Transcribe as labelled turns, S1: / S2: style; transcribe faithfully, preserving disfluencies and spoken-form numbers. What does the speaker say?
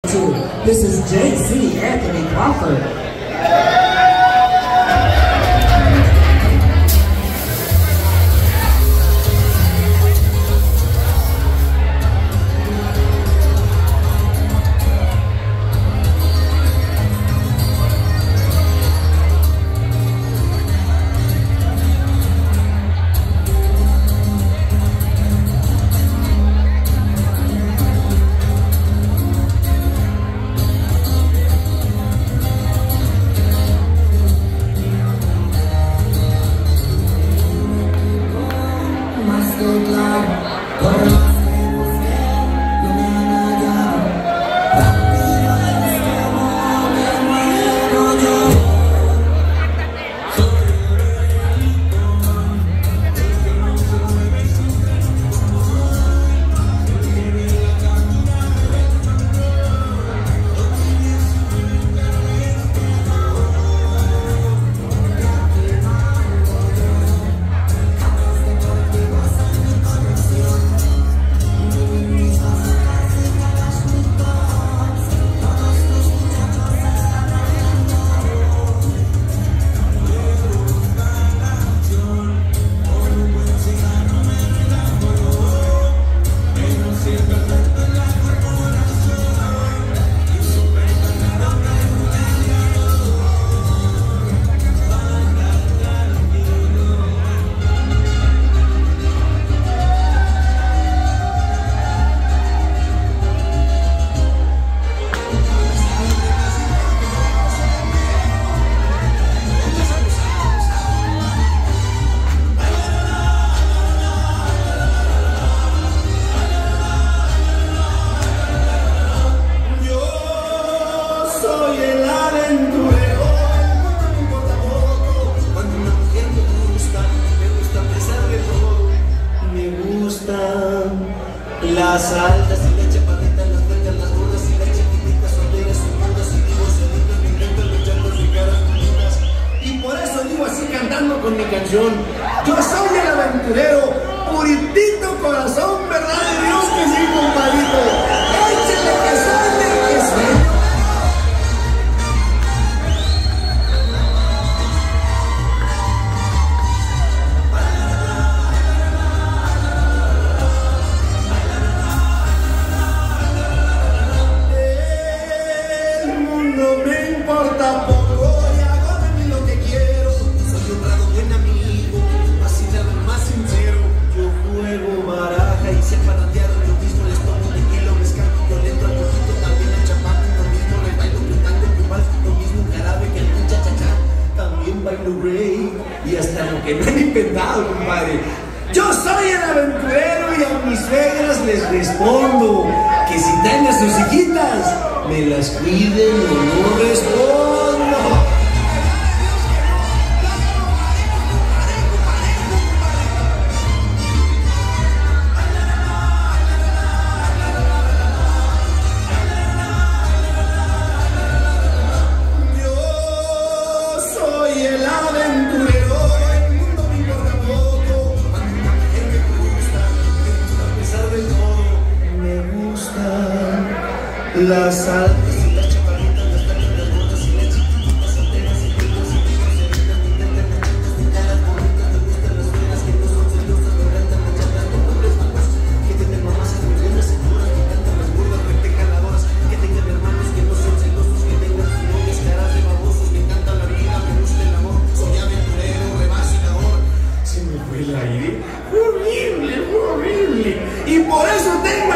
S1: This is J C Anthony Crawford.
S2: Las altas y la chaparrita, las flacas, las gordas y las chiquititas, solteras, sucuras y divorciaditas, violentas, luchando y caras bonitas. Y por eso digo así cantando con mi canción: yo soy el aventurero, puritito corazón, verdad de Dios que sí, compadrito. Échale que suene, que suene. Y hasta lo que me han inventado, compadre. Yo soy el aventurero y a mis suegras les respondo que si traen a sus hijitas, me las cuiden o no respondo. Las altas y las chaparritas, las flacas, las gordas y las chiquititas, solteras y ricas y divorciaditas, violentas, violentas, caras bonitas, me gustan las feas que no son celosas, me encantan las chatas con hombres famosos, que tienen mamás muy buenas, seguras, me encantan las gordas, recte jaladoras, que tengan hermanos que no son celosos, que tengan sus novias caras de babosos, me encanta la vida, me gusta el amor, soy aventurero, revacilador. Se me fue el aire, horrible, horrible, y por eso tengo